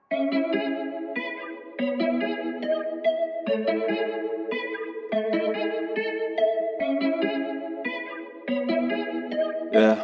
Yeah.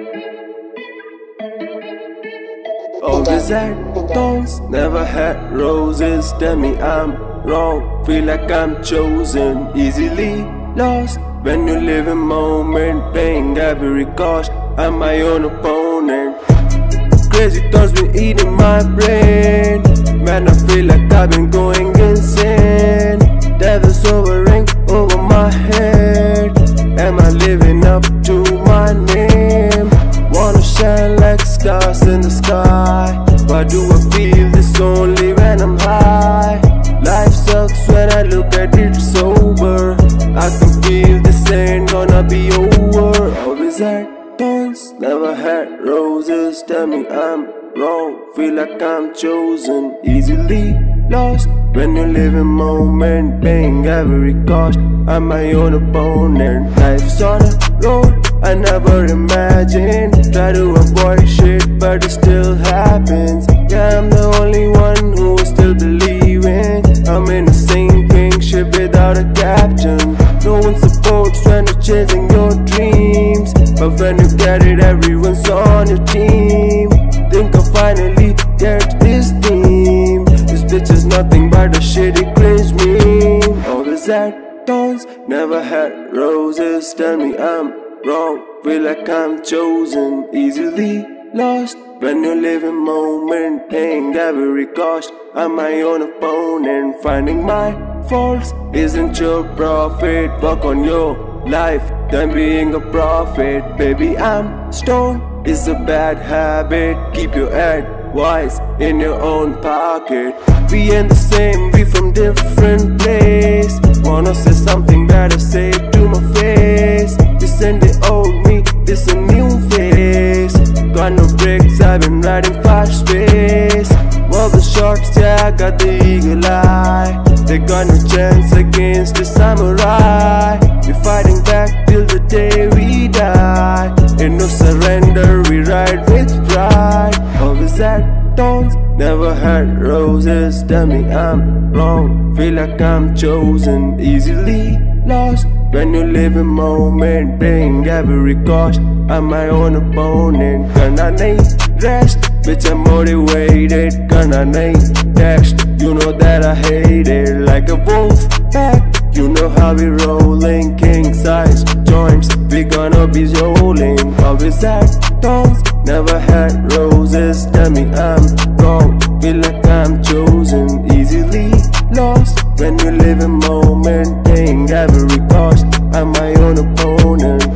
Always had thorns, never had roses. Tell me I'm wrong, feel like I'm chosen. Easily lost when you live in moment, paying every cost. I'm my own opponent. Crazy thoughts been eating my brain. Man, I feel like I've been going insane. Devil's hovering over my head. Am I living up to my name? Wanna shine like stars in the sky. Why do I feel this only when I'm high? Life sucks when I look at it sober. I can feel this ain't gonna be over. Always had thorns, never had roses. Tell me I'm wrong, feel like I'm chosen. Easily lost when you live in moment, paying every cost. I'm my own opponent. Life's on a road I never imagined. Try to avoid shit but it still happens. Yeah, I'm the only one who is still believing. I'm in the sinking ship without a captain. No one supports when you're chasing your dreams, but when you get it everyone's on your team. Think I'll finally get this theme. This bitch is nothing but a shitty cringe meme. Always had thorns, never had roses. Tell me I'm wrong, feel like I'm chosen. Easily lost when you live in moment, paying every cost. I'm my own opponent. Finding my faults isn't your profit. Work on your life than being a prophet. Baby, I'm stoned, it's a bad habit. Keep your advice in your own pocket. We ain't the same, we from different place. Wanna say something better, say it to my face. This ain't the old me, this a new face. Got no breaks, I've been riding fast pace. Well, the shots, yeah, I got the eagle eye. They got no chance against the samurai. We're fighting back till the day we die. Ain't no surrender, we ride with pride. Always had thorns, never had roses. Tell me I'm wrong, feel like I'm chosen. Easily lost when you live in moment, paying every cost. I'm my own opponent. Gonna need rest, bitch, I'm motivated. Gonna need text, you know that I hate it. Like a wolf pack, you know how we rolling. King size joints, we gonna be rolling. Always had thorns, never had roses. Tell me I'm wrong, feel like I'm chosen. Easily lost when you live in moment, paying every cost. I'm my own opponent.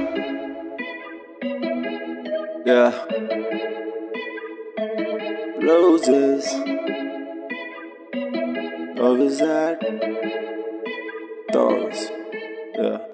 Yeah. Roses, always had thorns. Yeah.